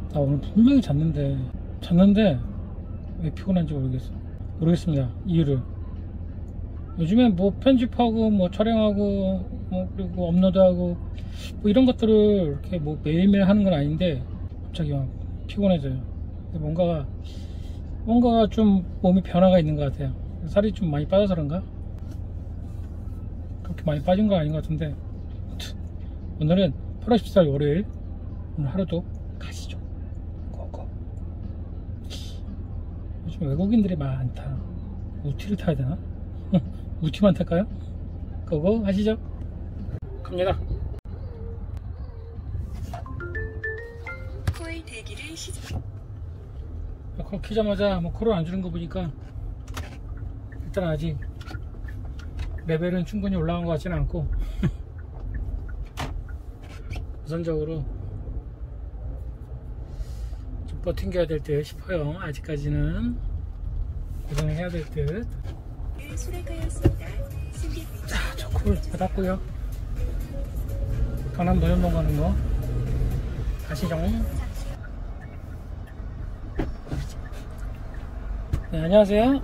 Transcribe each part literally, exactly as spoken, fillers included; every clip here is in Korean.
나 오늘 분명히 잤는데 잤는데 왜 피곤한지 모르겠어. 모르겠습니다. 이유를. 요즘에 뭐 편집하고 뭐 촬영하고 뭐 그리고 업로드하고 뭐 이런 것들을 이렇게 뭐 매일매일 하는 건 아닌데 갑자기 막 피곤해져요. 뭔가가 뭔가가 좀 몸에 변화가 있는 것 같아요. 살이 좀 많이 빠져서 그런가? 그렇게 많이 빠진 건 아닌 것 같은데 오늘은 팔월 십사일 월요일 오늘 하루도 가시죠. 고고. 요즘 외국인들이 많다. 우티를 타야 되나? 우티만 탈까요? 고고 하시죠. 갑니다. 콜 대기를 시작. 콜 키자마자 뭐 콜을 안 주는 거 보니까 일단 아직 레벨은 충분히 올라간 것 같지는 않고 우선적으로 좀 버팅겨야 될 듯 싶어요. 아직까지는 고생을 해야 될 듯. 자, 저 콜 받았고요. 강남 노현동 가는 거 가시죠. 네, 안녕하세요.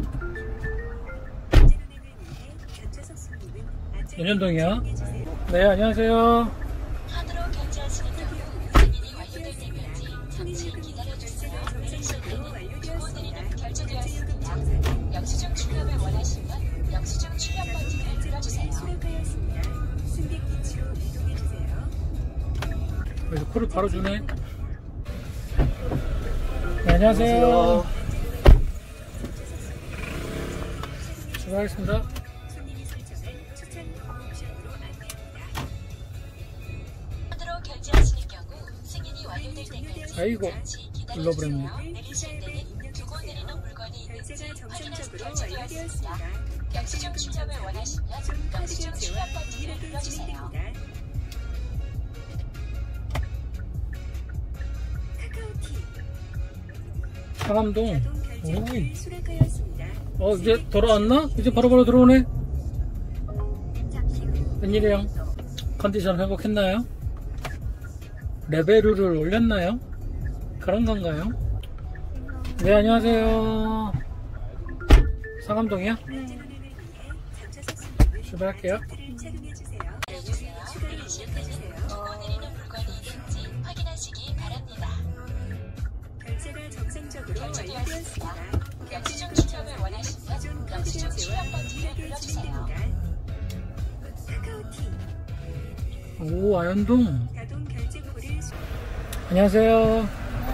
노현동이요. 네, 안녕하세요. 카드로 결제하시는 경우 승인이 완료될 때까지 잠시 기다려주세요. 내리실 때는 두고 내리는 결제되었습니다. 영수증 출력을 원하시면 영수증 출력 버튼을 눌러주세요. 그래서 콜을 바로 주네. 네, 안녕하세요. 출발하겠습니다. 카드로 결제하시는 경우 승인이 완료될 때까지 아이고, 잠시 눌러버렸네. 기다려주세요. 내리실 때는 두고 내리는 물건이 있는지 확인하시 결제되었습니다. 영수증 출력을 원하시면 영수증 출력 버튼을 눌러주세요. 상암동. 오. 어, 이제 돌아왔나? 이제 바로바로 들어오네. 웬일이야? 컨디션 회복했나요? 레벨을 올렸나요? 그런 건가요? 네, 안녕하세요. 상암동이요? 네. 출발할게요. 두고 내리는 물건이 있는지 확인하시기 바랍니다. 결제가 정상적으로 완료되었습니다. 영수증 출력을 원하시면 영수증 출력 버튼을 눌러주세요. 오, 아현동. 안녕하세요.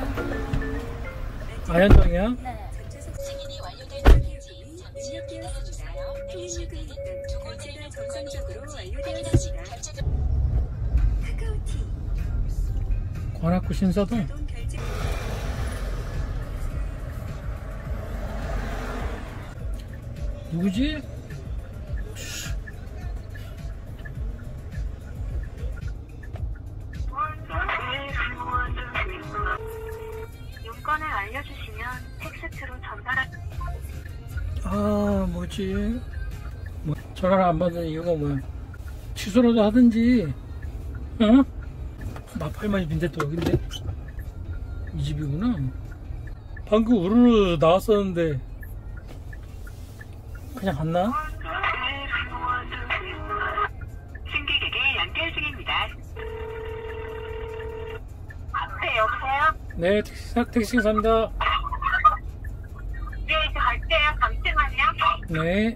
아현동이요? 네. 승인이 완료될 때까지 잠시 기다려주세요. 내리실 때는 두고 내리는 물건이 있는지 확인하시기 결제됩니다. 관악구 신사동. 누구지? 용건을 알려주시면 텍스트로 전달할. 아, 뭐지? 뭐, 전화를 안 받는 이유가 뭐야? 취소라도 하든지, 어? 마팔만이 빈대 또 여긴데? 이 집이구나. 방금 우르르 나왔었는데, 그냥 갔나? 승객에게 연결 중입니다. 네, 여보세요? 네, 택시, 택시 기사입니다. 네, 이제 갈게요. 잠시만요. 네.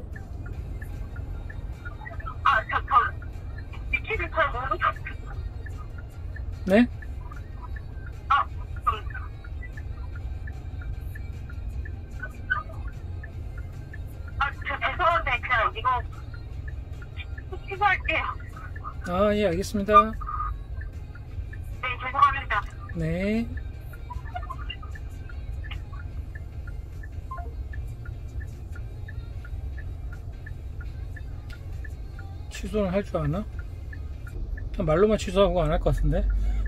아, 저, 저, 위치를 잘 모르겠어요. 네? 아, 음. 아, 저 죄송한데, 그냥 이거 취소할게요. 아, 예, 알겠습니다. 네, 죄송합니다. 네. 취소를 할 줄 아나? 그냥 말로만 취소하고 안 할 것 같은데?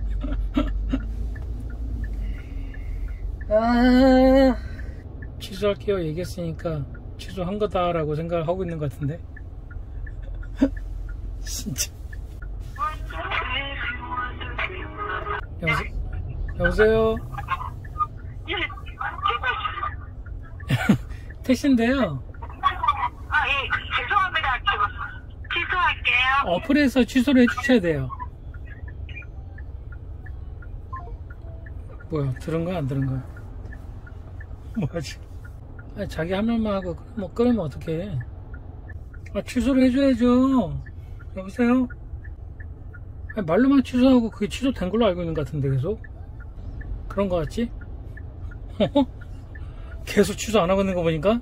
아, 취소할게요 얘기했으니까 취소한 거다라고 생각을 하고 있는 것 같은데? 진짜. 여보세, 여보세요? 택시인데요. 아, 예. 죄송합니다. 취소할게요. 어플에서 취소를 해주셔야 돼요. 뭐야, 들은 거야, 안 들은 거야? 뭐지? 아니, 자기 한 말만 하고, 뭐, 끊으면 어떡해. 아, 취소를 해줘야죠. 여보세요? 아니, 말로만 취소하고 그게 취소된 걸로 알고 있는 것 같은데, 계속? 그런 거 같지? 계속 취소 안 하고 있는 거 보니까?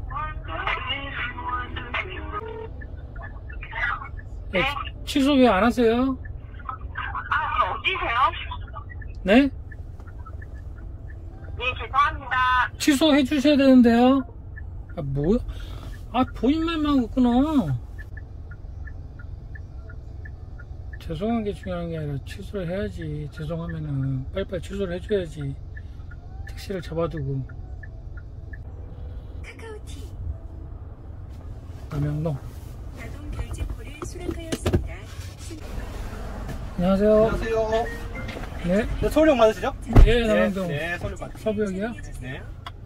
네, 취소 왜 안 하세요? 아, 어디세요? 네? 예, 죄송합니다. 취소해 주셔야 되는데요. 아, 뭐야? 아, 본인만 하고 끊어. 죄송한 게 중요한 게 아니라 취소를 해야지. 죄송하면은 빨리빨리 취소를 해줘야지. 택시를 잡아두고. 카카오티 남영동. 자동 결제코를 수락하였습니다. 안녕하세요. 안녕하세요. 네. 네, 서울역 맞으시죠? 예, 남영동. 네, 네, 서울역 맞으시죠? 서부역이요? 네.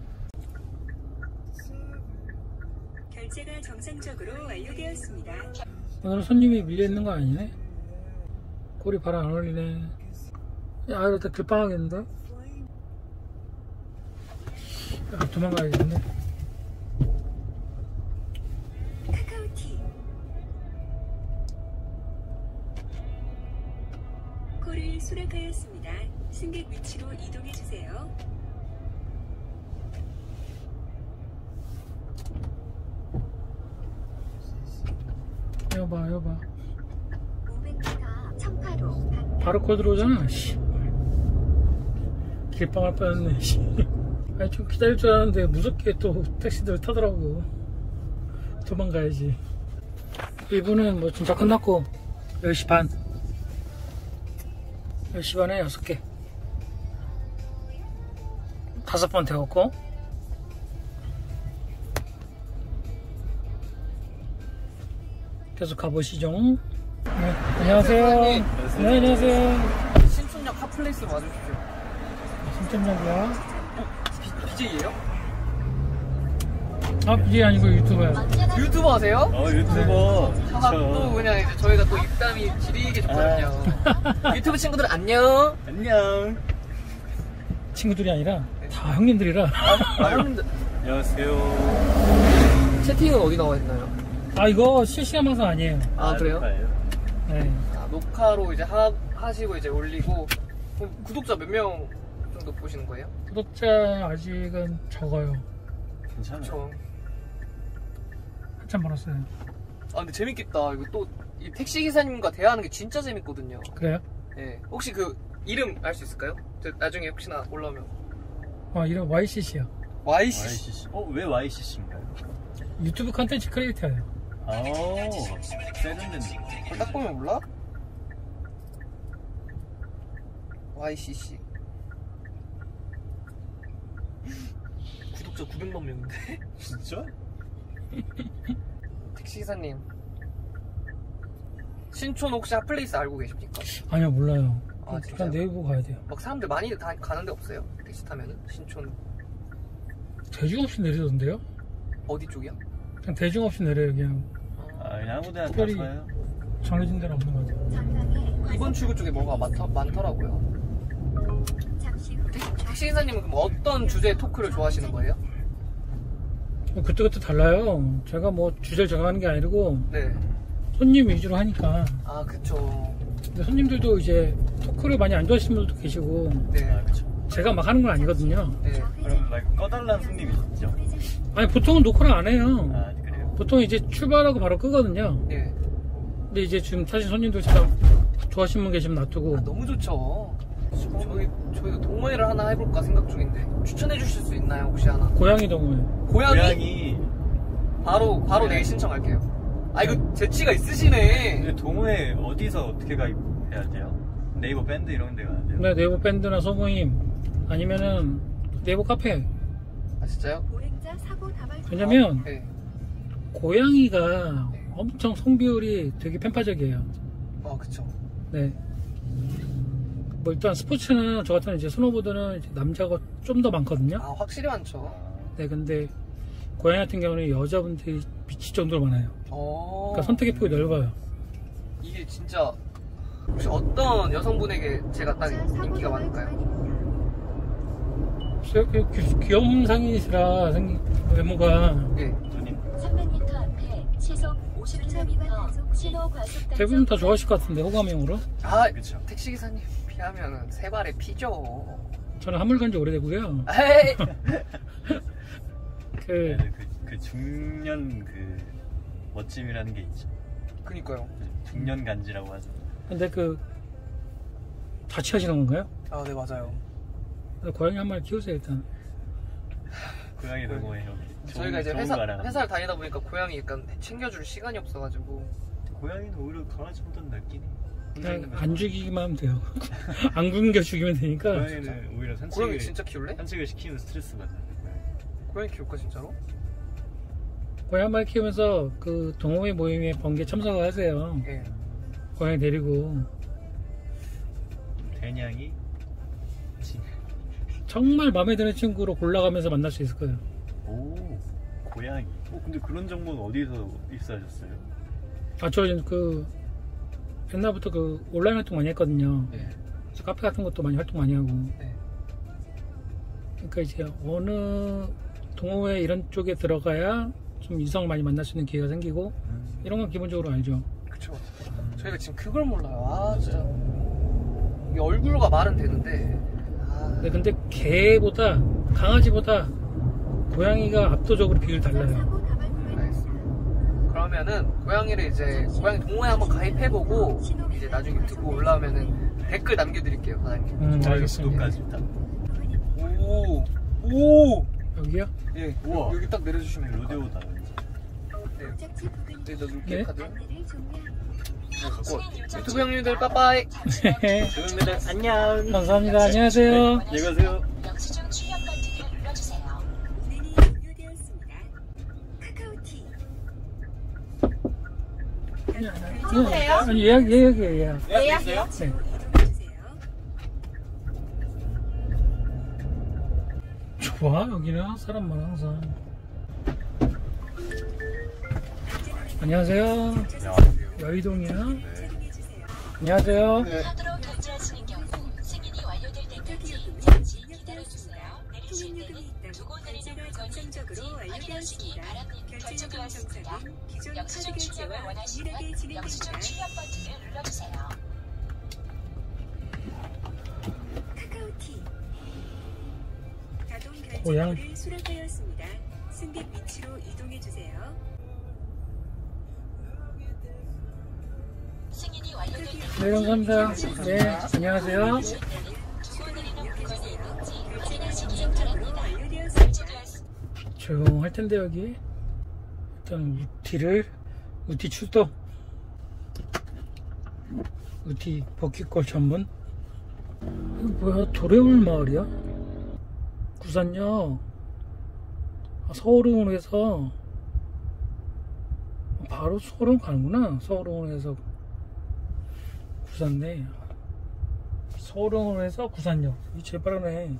결제가 정상적으로 완료되었습니다. 오늘 손님이 밀려있는 거 아니네? 꼬리 바람 안 올리네. 야, 이러다 길빵하겠는데? 야, 도망가야겠네. 카카오티 코를 수락하였습니다. 승객 위치로 이동해 주세요. 여봐, 여봐. 오백 미터 청파로 바로 콜 들어오잖아. 씨. 길빵할 뻔했네. 씨. 아니, 좀 기다릴 줄 알았는데 무섭게 또 택시들 타더라고. 도망가야지. 이분은 뭐 진짜 끝났고 열 시 반. 열 시 반에 여섯 개. 다섯 번 태웠고. 계속 가보시죠. 네, 안녕하세요. 네, 안녕하세요. 신촌역 핫플레이스로 와주십시오. 신점역이야. 비제이예요? 아, 비제이 아니고 유튜버야. 유튜버 하세요? 어, 유튜버. 하하, 또 그냥 이제 저희가 또 입담이 지리게 좋거든요. 유튜브 친구들 안녕. 안녕. 친구들이 아니라 다 형님들이라. 아, 형님들 안녕하세요. 채팅은 어디 나와 있나요? 아, 이거 실시간 방송 아니에요. 아, 그래요? 네. 아, 녹화로 이제 하, 하시고 이제 올리고. 그럼 구독자 몇 명 정도 보시는 거예요? 구독자 아직은 적어요. 괜찮아. 저. 한참 벌었어요. 아, 근데 재밌겠다. 이거 또 이 택시 기사님과 대화하는 게 진짜 재밌거든요. 그래요? 네. 혹시 그 이름 알 수 있을까요? 저 나중에 혹시나 올라오면. 어, 이름 와이씨씨요. 와이씨씨. 와이씨씨. 어, 왜 와이씨씨인가요? 유튜브 컨텐츠 크리에이터예요. 아, 세련된데. 그걸 딱 보면 몰라? 와이씨씨 구독자 구백만 명인데? 진짜? 택시기사님 신촌 혹시 핫플레이스 알고 계십니까? 아니요, 몰라요. 아, 일단 진짜요? 네이버 가야 돼요. 막 사람들 많이 다 가는 데 없어요? 택시 타면은? 신촌 대중 없이 내리던데요? 어디 쪽이야? 그냥 대중 없이 내려요. 그냥 아, 그냥 아무 데나 특별히- 타서요? 정해진 데는 없는 것 같아요. 이번 출구 쪽에 뭐가 많더, 많더라고요. 택- 택시기사님은 그럼 어떤 주제의 토크를 좋아하시는 거예요? 그때그때 달라요. 제가 뭐 주제를 정하는 게 아니고 네. 손님 위주로 하니까. 아, 그쵸. 근데 손님들도 이제 토크를 많이 안 좋아하시는 분들도 계시고 네. 아, 그쵸. 제가 막 하는 건 아니거든요. 네. 그럼, like, 꺼달라는 손님이 있죠? 아니, 보통은 녹화를 안 해요. 아, 그래요? 보통 이제 출발하고 바로 끄거든요. 네. 근데 이제 지금 타신 손님들 제가 좋아하시는 분 계시면 놔두고. 아, 너무 좋죠. 저희, 저희도 동호회를 하나 해볼까 생각 중인데 추천해 주실 수 있나요? 혹시 하나? 고양이 동호회. 고양이? 고양이. 바로 바로 네. 내일 신청할게요. 아, 이거 재치가 있으시네. 근데 동호회 어디서 어떻게 가입해야 돼요? 네이버 밴드 이런 데 가야 돼요? 네, 네이버 밴드나 소모임 아니면은 네이버 카페. 아, 진짜요? 보행자 사고 다발 왜냐면 네. 고양이가 엄청 성비율이 되게 편파적이에요. 아, 그쵸. 네. 뭐 일단 스포츠는 저 같은 이제 스노보드는 이제 남자가 좀 더 많거든요. 아, 확실히 많죠. 네, 근데 고양이 같은 경우는 여자분들이 미칠 정도로 많아요. 어. 그러니까 선택의 폭이 넓어요. 이게 진짜 혹시 어떤 여성분에게 제가 딱 인기가 많을까요? 그 귀- 귀여운 상이시라 생긴 외모가 예. 누님 삼백 미터 앞에 시속 오십 킬로미터 신호 과속 대부분 다 좋아하실 것 같은데 호감형으로. 아, 그쵸. 택시 기사님 비하면은 세 발의 피죠. 저는 한물 간지 오래되고요. 에이. 그 네, 그, 그 중년 그 멋짐이라는 게 있죠. 그니까요. 중년 간지라고 하죠. 근데 그 자취하시는 건가요? 아, 네 맞아요. 고양이 한 마리 키우세요 일단. 고양이 너무 해요. 저희가 이제 회사 회사를 다니다 보니까 고양이 약간 챙겨줄 시간이 없어가지고. 고양이는 오히려 강아지 보다 낫긴 해. 혼자 있는 그냥 거 안 죽이기만 하면 돼요. 안 굶겨 죽이면 되니까. 고양이는 오히려 산책을 고양이 진짜 키울래? 산책을 시키면 스트레스 받아요. 고양이 키울까 진짜로? 고양이 한 마리 키우면서 그 동호회 모임에 번개 참석하세요. 예. 고양이 데리고. 대냥이 진. 정말 마음에 드는 친구로 골라가면서 만날 수 있을 거예요. 오 고양이. 어 근데 그런 정보는 어디서 입수하셨어요? 아, 저 그 옛날부터 그 온라인 활동 많이 했거든요. 예. 그래서 카페 같은 것도 많이 활동 많이 하고. 네. 그러니까 이제 어느 동호회 이런 쪽에 들어가야 좀 이성을 많이 만날 수 있는 기회가 생기고 이런 건 기본적으로 알죠. 그쵸. 저희가 지금 그걸 몰라요. 아 진짜. 이게 얼굴과 말은 되는데. 아. 네, 근데 개보다 강아지보다 고양이가 압도적으로 비율 달라요. 사고 다발구간입니다. 알겠습니다. 그러면은 고양이를 이제 고양이 동호회 한번 가입해보고 이제 나중에 유튜브 올라오면은 댓글 남겨드릴게요, 사장님. 음, 좋아요, 알겠습니다. 구독까지 다. 오, 오. 여기요? 예. 우와. 여기 딱 내려주시면 돼요. 로데오다 왠지. 네. 목적지 부근 여기다 놓을게 네? 카드. 안내를 종료합니다. 유튜브 형님들 빠빠이. 조용히들 안녕. 감사합니다. 안녕하세요. 안녕히 가세요. 영수증 출력 버튼을 눌러주세요. 운행이 종료되었습니다. 카카오티. 네. 아니, 예약, 예약이에요, 예약. 예약했어요? 네. 이동해주세요. 좋아, 여기는 사람 많아, 항상. 안녕하세요. 여의동이요. 착용해주세요. 안녕하세요. 카드로 결제하시는 경우 승인이 완료될 때까지 잠시 기다려주세요. 내리실 때는 두고 내리는 물건이 있는지 확인하시기 바랍니다. 결제되었습니다. 영수증 출력을 원하시면 영수증 출력 버튼을 눌러주세요. 카카오티. 자동 고양. 결제를 수락하였습니다. 승객 위치로 이동해주세요. 승인이 완료될 때까지 네, 감사합니다. 네, 안녕하세요. 두고 내리는 물건이 있는지 확인하시기 바랍니다. 완료되었습니다. 결제되었습니다. 조용할 텐데, 여기. 일단, 우티를, 우티 출동. 우티 버킷골 전문. 이거 뭐야, 도래울 마을이야? 구산역. 아, 서울공원에서 해서 바로 서울공원 가는구나. 서울공원에서 구산네. 서울공원에서 구산역. 이 제일 빠르네.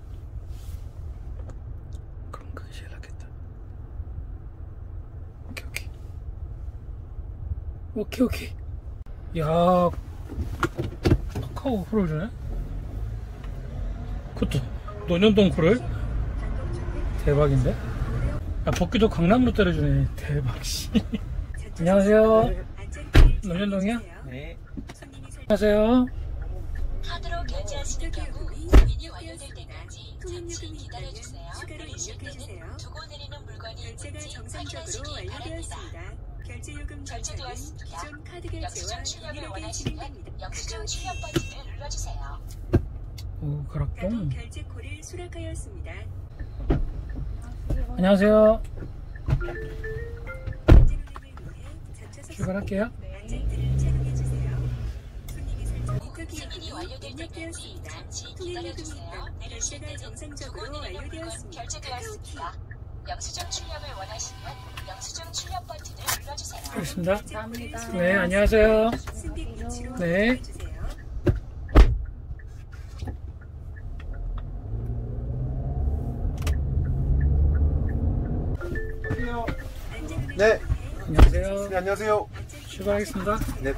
그럼 그게 제일 낫겠다. 오케이 오케이 오케이 오케이. 야, 카카오 콜을 주네. 그것도 논현동 콜을. 대박인데? 야, 복귀도 강남으로 때려주네. 대박 씨. 안녕하세요. 논현동이야? 네. 안녕하세요. 카드로 결제하시는 경우 승인이 완료될 때까지 잠시 기다려주세요. 내리실 때는 두고 내리는 물건이 결제가 있는지 정상적으로 확인하시기 바랍니다. 완료되었습니다. 결제 요금 절차는 결제되었습니다. 기존 카드 영수증 결제와 출력을 동일하게 원하시면 진행됩니다. 영수증 출력 버튼을 눌러주세요. 오, 자동 가락동. 결제 콜을 수락하였습니다. 안녕하세요. 안전 운행을 위해 자차석 출발할게요. 안전띠를 착용해주세요. 손님이 설정 목표기 승인이 요금이 완료될 때까지 입력되었습니다. 잠시 통행 요금이 기다려주세요. 있다. 내리실 결제가 때는 두고 정상적으로 내리는 물건 완료되었습니다. 결제되었습니다. 영수증 출력을 원하시면 영수증 출력 버튼을 눌러주세요. 알겠습니다. 감사합니다. 네, 안녕하세요. 승객 위치로 네. 이동해주세요. 네, 안녕하세요. 출발하겠습니다. 네.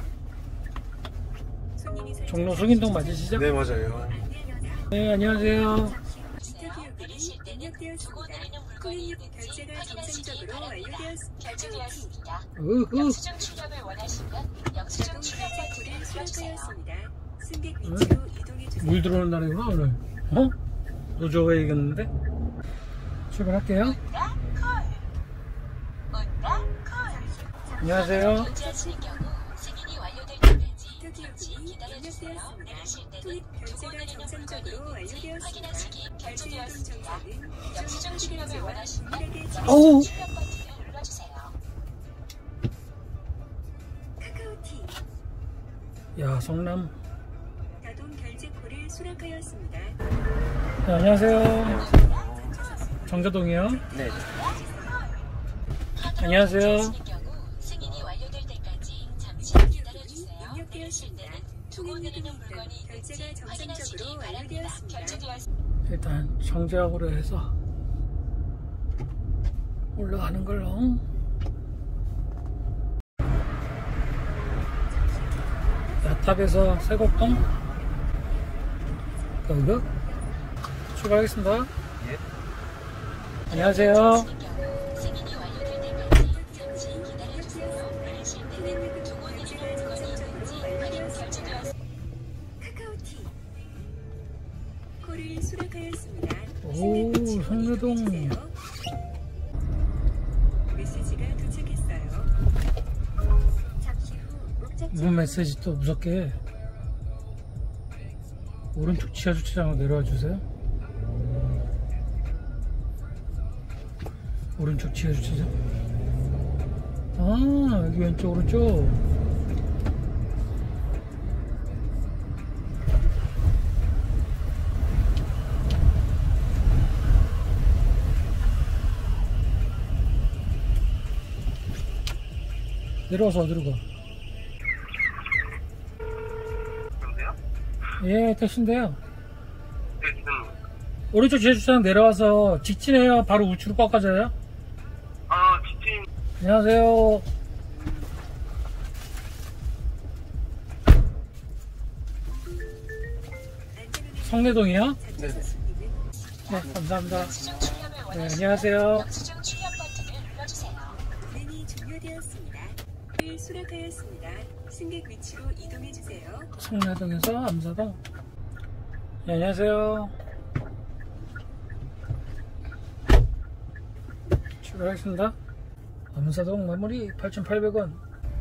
종로 송인동 맞으시죠? 네, 맞아요. 네, 안녕하세요. 내리실 때는 두고 내리는 물건이 있는지 확인하시기 바랍니다. 결제되었습니다. 으흐. 영수증 출력을 원하시면 영수증 출력 버튼을 눌러주세요. 승객 위치로 이동해 주세요. 물 들어오는 날이구나 오늘. 어? 노조가 이겼는데? 출발할게요. 온다 콜. 온다 콜. 안녕하세요. 결제하시는 경우 승인이 완료될 때까지 잠시 기다려주세요. 내리실 때는 두고 내리는 물건이 있는지 확인하시기 결제되었습니다. 영수증 출력을 원하시면 어우. 영수증 출력 버튼을 눌러주세요. 카카오티 야, 성남. 자동 결제코를 수락하였습니다. 네, 안녕하세요. 정자동이요. 네. 안녕하세요. 승인이 완료될 때까지 잠시 기다려주세요. 내리실 때는 두고 내리는 물건이 있는지 확인하시기 바랍니다. 결제되었습니다. 일단 정지역으로 해서 올라가는 걸로. 야탑에서 세곡동 거기가 출발하겠습니다. 예. 안녕하세요. 승인이 완료될 때까지 잠시 기다려주세요. 내리실 때는 두고 내리는 물건이 있는지 확인 결제되었습니다. 카카오티 코를 수락하였습니다. 오, 성내동. 메시지가 도착했어요. 잠시 후 목적 무슨 메시지 또 무섭게. 오른쪽 지하 주차장으로 내려와 주세요. 오른쪽 지하 주차장. 아, 여기 왼쪽 오른쪽. 내려와서 어디로 가? 여보세요? 예, 택시인데요. 네, 지금, 오른쪽 지하 주차장 내려와서 직진해야 바로 우측으로 꺾어져요. 아, 지침, 안녕하세요. 성내동이요? 네. 네, 감사합니다. 영수증 출력을 네, 원하시면 안녕하세요. 영수증 출력 버튼을 눌러주세요. 운행이 종료되었습니다. 코를 수락하였습니다. 승객 위치로 이동해 주세요. 성내동에서 암사동. 네, 안녕하세요. 출발하겠습니다. 암사동 마무리 팔천팔백 원.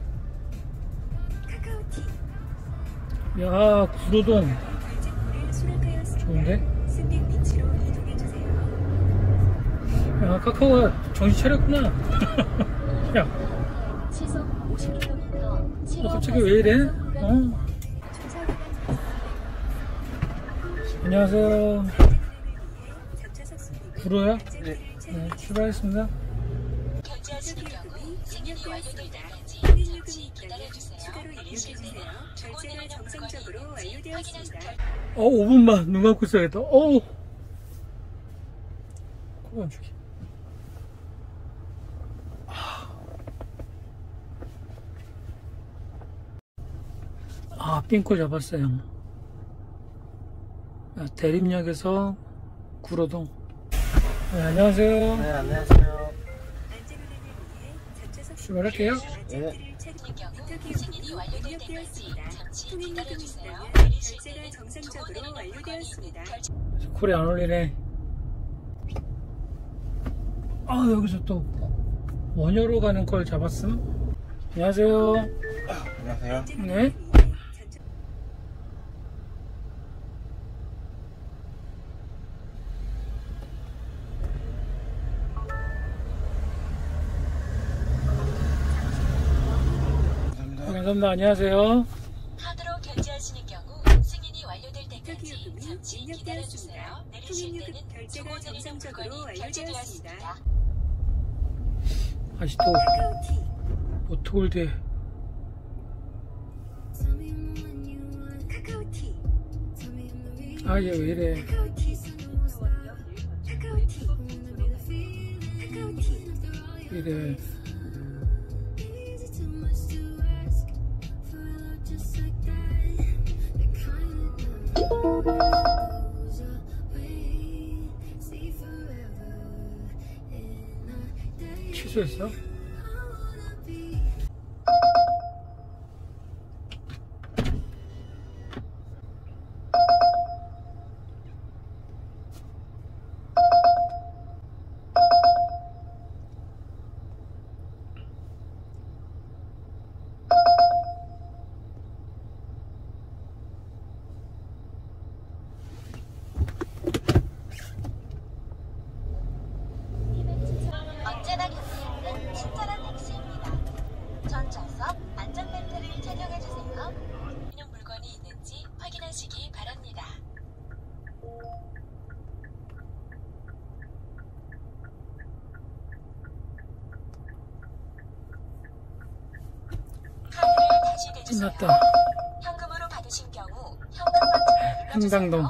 카카오티 야, 구로동. 결제코를 수락하였습니다. 좋은데? 승객 위치로 이동해 주세요. 야, 카카오가 정신 차렸구나. 야, 시속 오십 킬로미터. 너 갑자기 왜 이래? 어? 안녕하세요. 잡차석 승객은 구로요? 네. 네, 출발했습니다. 결제하시는 경우 승인이 완료될 때까지 잠시 기다려주세요. 추가로 내리실 때는 입력해주세요. 두고 결제가 내리는 물건이 정상적으로 있는지 완료되었습니다. 확인하시기 어, 오 분만 눈 감고 있어야겠다. 어우. 코만 죽이. 아, 삥코 잡았어요. 아, 대림역에서 구로동. 네, 안녕하세요. 네, 안녕하세요. 안전운행을 위해 잡차석 출발할게요. 안전띠를 착용. 하시는 경우 인터뷰 승인이 완료될 때까지 입력되었습니다. 잠시 통행 요금이 기다려주세요. 있다면 내리실 결제가 때는 두고 정상적으로 내리는 물건이 완료되었습니다. 있는지 콜이 안 올리네. 아, 여기서 또 원효로 가는 걸 잡았음. 안녕하세요. 안녕하세요. 네. 감사합니다. 감사합니다. 안녕하세요. 카드로 결제하시는 경우 승인이 완료될 때까지 인터뷰 잠시 요금이 기다려주세요. 입력되었습니다. 내리실 통행 때는 요금 결제가 두고 내리는 정상적으로 물건이 완료되었습니다. 결제되었습니다. 아직도 카카오티 오토골드에 카카오티 아, 얘 왜 이래. 카카오티 카카오티 카카오티 왜 이래. 취소했어? 언제나 곁에 있는 친절한 택시입니다. 전 좌석 안전벨트를 착용해주세요. 인용 물건이 있는지 확인하시기 바랍니다. 카드를 다시 대주세요. 끝났다. 현금으로 받으신 경우 현금 버튼을 눌러주세요. 행당동.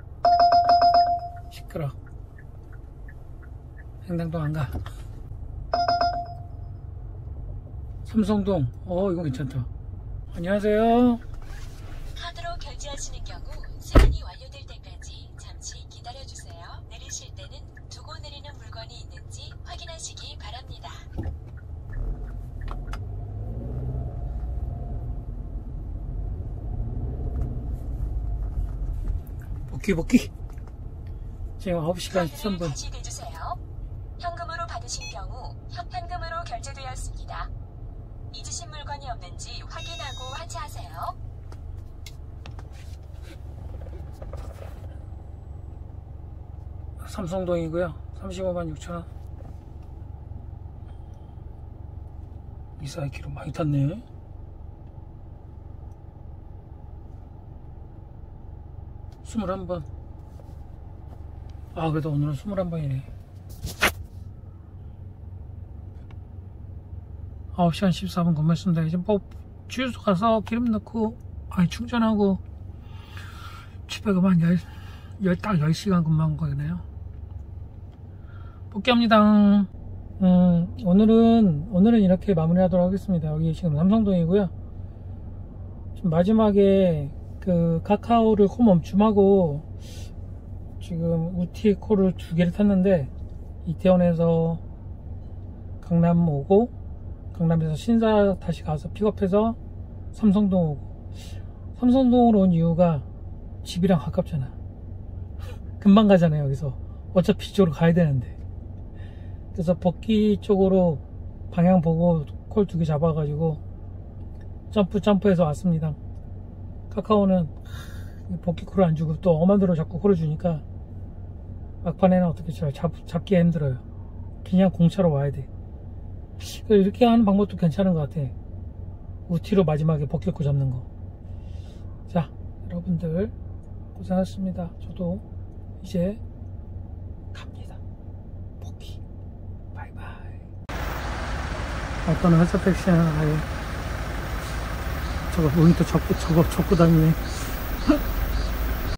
시끄러. 행당동 안 가. 삼성동. 어, 이거 괜찮다. 안녕하세요. 카드로 결제하시는 경우 승인이 완료될 때까지 잠시 기다려주세요. 내리실 때는 두고 내리는 물건이 있는지 확인하시기 바랍니다. 복귀, 복귀. 지금 아홉 시간 십삼 분. 다시 대주세요. 현금으로 받으신 경우 현금으로 결제되었습니다. 잊으신 물건이 없는지 확인하고 하차하세요. 삼성동이고요. 삼십오만 육천 원. 리사이키로 많이 탔네. 스물한 번. 아, 그래도 오늘은 스물한 번이네. 아홉 시간 십사 분 근무했습니다. 이제 뭐 주유소 가서 기름 넣고 아니 충전하고 집에 가면 열, 열, 딱 열 시간 근무한 거네요. 복귀합니다. 음, 오늘은 오늘은 이렇게 마무리하도록 하겠습니다. 여기 지금 삼성동이고요. 지금 마지막에 그 카카오를 코 멈춤하고 지금 우티 코를 두 개를 탔는데 이태원에서 강남 오고 강남에서 신사 다시 가서 픽업해서 삼성동 오고 삼성동으로 온 이유가 집이랑 가깝잖아. 금방 가잖아요. 여기서 어차피 이쪽으로 가야 되는데 그래서 복귀 쪽으로 방향 보고 콜 두 개 잡아가지고 점프 점프해서 왔습니다. 카카오는 복귀 콜을 안 주고 또 엄한대로 자꾸 콜을 주니까 막판에는 어떻게 잘 잡, 잡기 힘들어요. 그냥 공차로 와야 돼. 이렇게 하는 방법도 괜찮은 것 같아. 우티로 마지막에 복귀 콜 잡는 거. 자, 여러분들 고생하셨습니다. 저도 이제 갑니다. 복귀. 바이바이. 어떤 회사 택시는 아예 저거 모니터 접고 저거 접고 다니네.